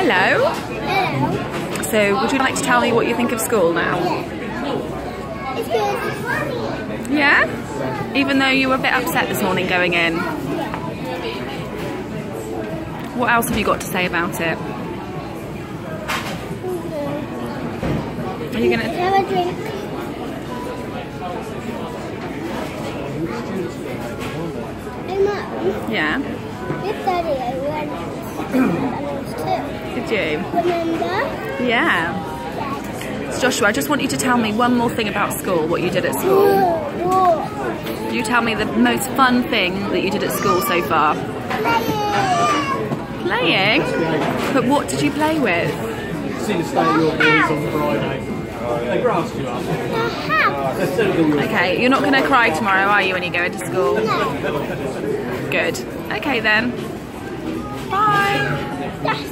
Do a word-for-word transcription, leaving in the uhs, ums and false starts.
Hello. Hello. So, would you like to tell me what you think of school now? Yeah. It's good. Yeah? Even though you were a bit upset this morning going in? What else have you got to say about it? Are you gonna have a drink? Hey Mum. Yeah. With Daddy I went McDonald's too. Did you? Remember? Yeah. So Joshua, I just want you to tell me one more thing about school, what you did at school. Whoa. You tell me the most fun thing that you did at school so far. Playing. Playing? But what did you play with? See the state of your boys on Friday. They grassed you up. Okay, you're not going to cry tomorrow, are you, when you go into school? No. Good. Okay then. Bye. Yes.